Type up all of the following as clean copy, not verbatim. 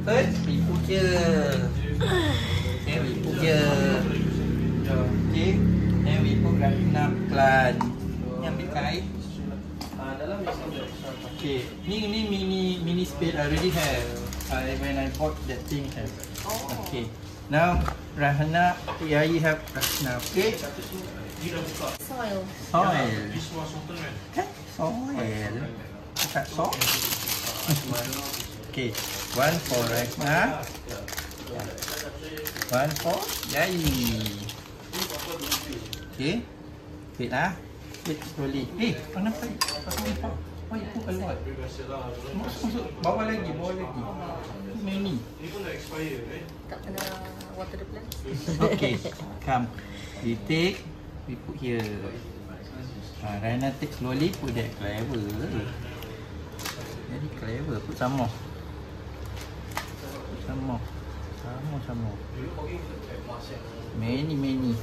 First, we put here. Okay, we put here. Okay, then we put Raihanah plant. Ni ambil kain. Okay, ni mini spade I already have. When I bought that thing have. Okay, now Raihanah, yeah, you have Raihanah. Okay. Soil. Soil. Kan? Soil. Dekat soil. Okay, one for Raihanah. One for Yai. Okay. Wait lah. Wait slowly. Kenapa? Why you put a lot? Masuk. Bawa lagi. Many. Tak kena water the plant. Okay. Come. We take. We put here. Raihanah take slowly. Put that clever. Very clever. Put some more. Some more. Many.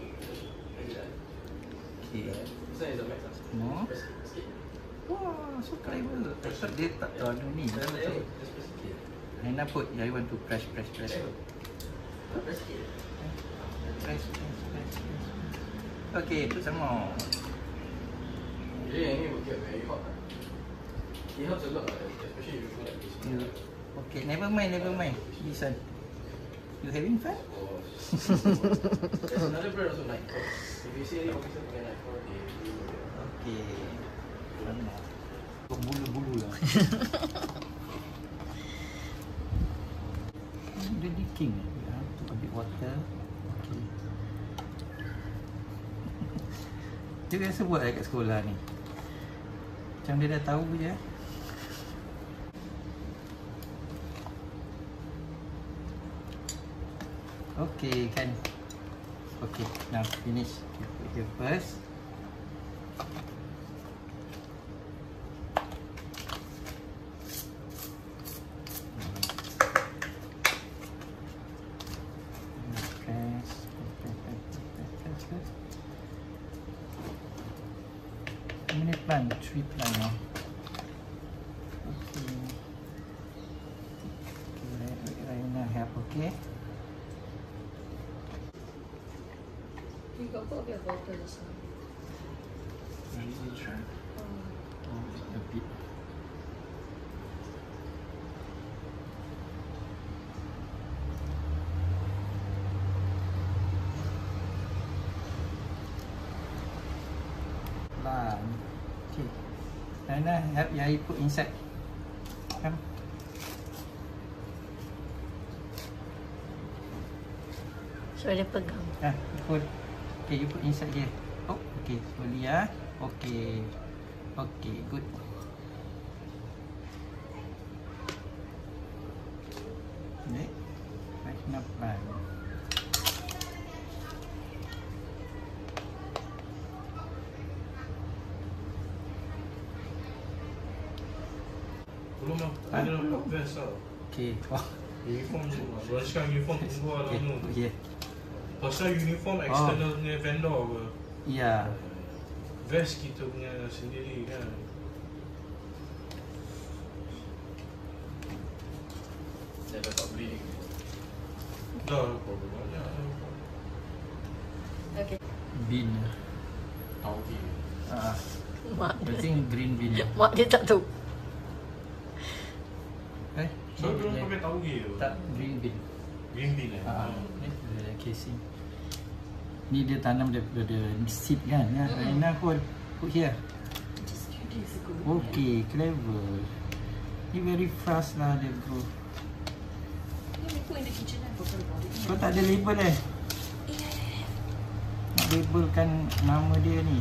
Okay. More. Wah, so clever. I thought dia tak tahu ada ni. Raihanah put. I want to press. Press. Okay, put some more. It helps a lot, especially if you feel like this. Okay, never mind. This one. You having fun? There's another brand also, like, if you see any officer pakai like Okay. Bulu-bulu lah. Dia leaking. Put a bit water. Okay. Dia biasa buat kat sekolah ni. Macam dia dah tahu je. Okay, kan. Okay, now finish. Okay, put here first. How many plant? 3 plant now. Okay. Raihanah help, okay? You got put a bit of water this one. Easy try. A bit. Okay. Raihanah help Yai put inside. Come. So dia pegang. Put. Okay, you put inside here. Oh, okay, slowly ya. Okay, good. Okay, Raihanah plant. Belum lah, ada vest tau. Okay, wah. Uniform semua. Orang cakap uniform tunggu lah tu. Okay. Pasal uniform external punya vendor apa? Ya. Vest kita punya sendiri kan. Dah dapat beli. Dah banyak. Okay. Bean. Tahu dia. Mak I think green bean. Mak dia tak tahu. So dia pakai tauge tu? Tak, green bean. Green bean Ni dia casing. Ni dia tanam daripada seed kan. Raihanah pun put here. Just few days ago. Okay, clever. Ni very fast lah dia grow. You put in the kitchen and forget about it. Kau tak ada label nak labelkan nama dia ni.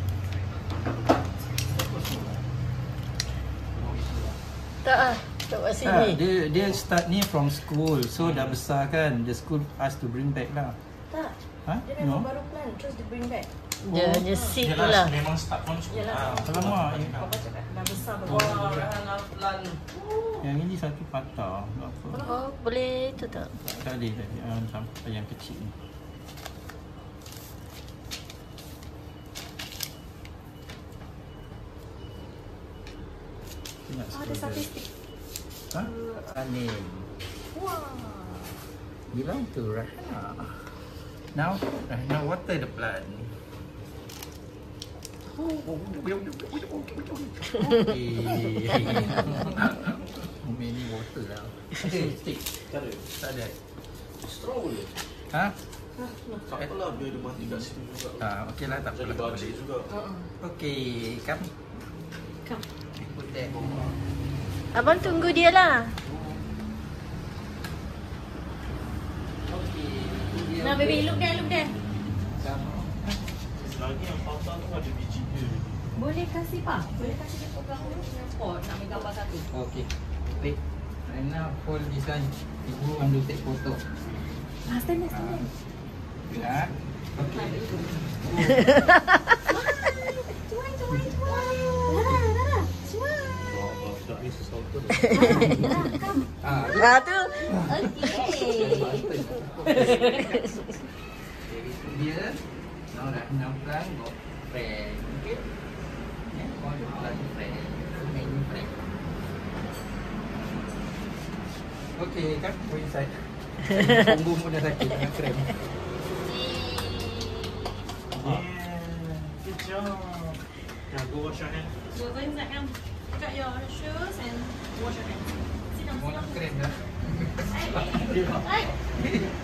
Tak kat sini. Dia start ni from school. So dah besar kan. The school ask to bring back lah. Tak. Dia No? memang baru plan terus dia bring back. Dia seed tu lah. Memang start from school. Yalah. Alamak. Papa cakap dah besar baru. Wah, Raihanah plant. Yang ini satu patah. Apa? Oh, boleh tu tak? Tak boleh tadi. Sampai yang kecil ni. Ada satu stick. Salim. Wow. Belong to Raihanah. Now, Raihanah water the plant. Okay. How many water lah? Okay, stick. Tak ada. Tak ada. Straw boleh? Ha? Tak apalah, biar dia mati kat situ juga. Okey lah, tak Jadi apa. baca juga. Okey, come. Come. Put there. Abang tunggu dia lah. Okey. Nah, baby, look there, look there. Lagi yang patah tu ada biji dia. Boleh kasih pak? Boleh kasih dia pegang dulu dengan pot. Nak ambil gambar satu. Okay. Wait. Right now, hold this one. Ibu want to take photo. Stand there, stand there. Ya. Okay. Cuai, cuai, cuai. Lara, cuai. Oh, tak ni sesuatu. Lara, come. Ah, Tu. Okay. dia. Now Raihanah plan go friend. Okay. Yeah, all the plan friend. Many friend. Okay, come go inside. Punggung pun dah sakit dengan friend. Yeah. Good job. Now go wash your hands. So go inside, come. Take out your shoes and wash your hands. Sit down, sit Mau down. nak keren dah. Hai.